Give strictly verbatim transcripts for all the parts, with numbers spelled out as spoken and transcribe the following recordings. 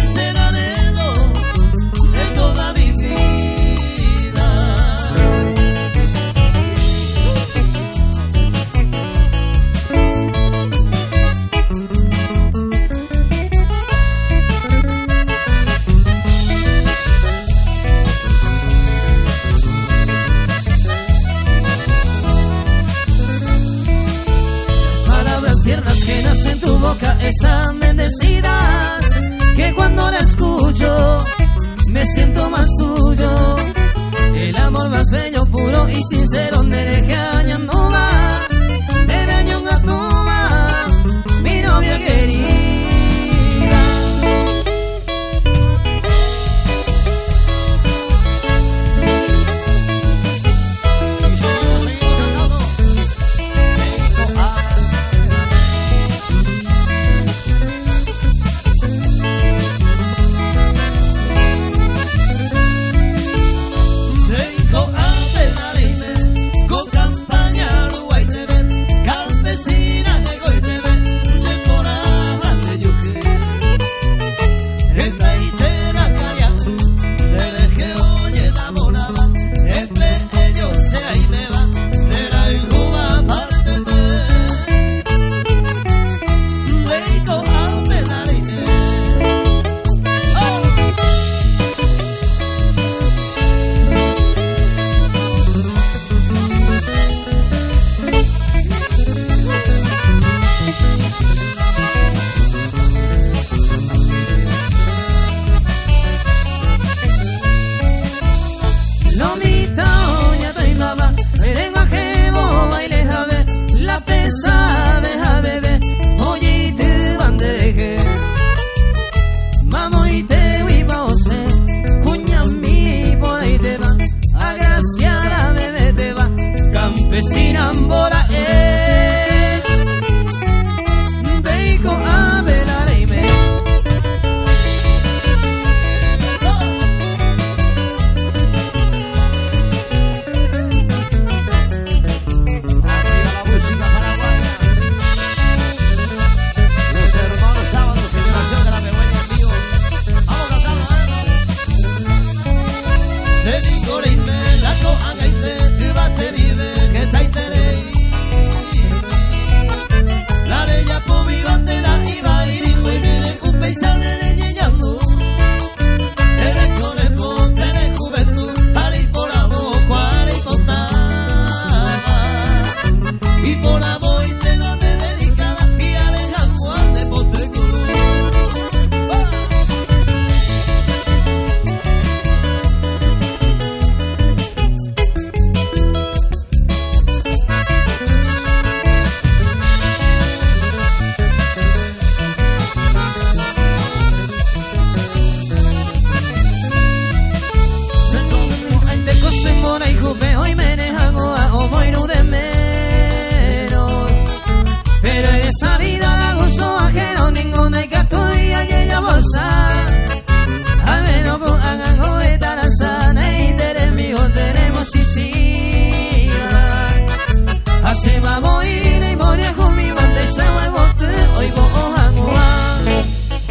En tu boca están bendecidas, que cuando la escucho me siento más tuyo. El amor más bello, puro y sincero me deja añando va, te veño un gatuma, mi novia querida. Sin ambora eh Deiko abelarime Arriba la música paraguaya. Los hermanos sábados, generación de la Begoña en vivo. Vamos a cantarlo, ¿eh? Deiko reime, lako agaite, kubate vive. La leña por mi bandera iba y dijo y viene un paisano de ñeñando. Eres conejo, eres juventud, para ir por la boca, y contar. Y por la voz y te no te dedicada, y alejando al de postre color. Hoy me dejan o voy no de menos, pero en esa vida la gozo ajeno, ninguna que estoy aquella bolsa. Al menos con hagan joeta la sana y tenemos tenemos y sí. Así vamos a ir y morir con mi bandeja de bote, hoy voy a jugar.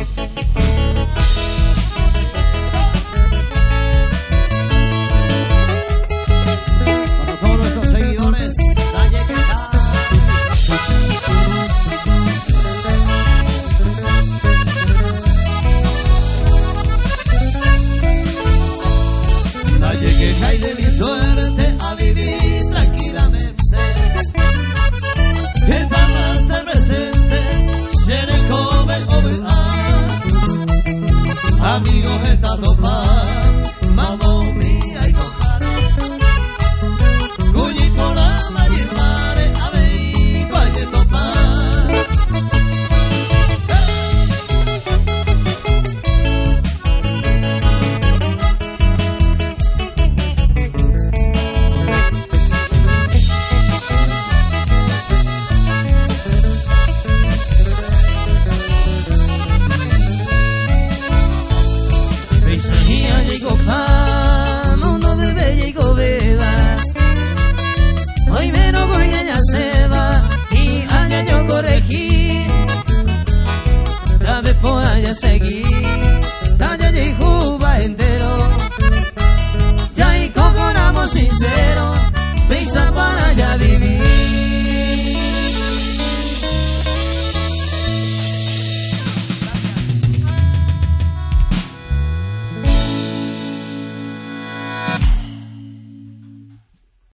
Hay de mi suerte a vivir tranquilamente, que está más de presente, seré joven o verdad. Amigos está topar, mamá mía y cojar. Cuyi por la mare, a ver y vaya topar. Hoy menos con ella se va y allá yo corregí, otra vez por allá seguir.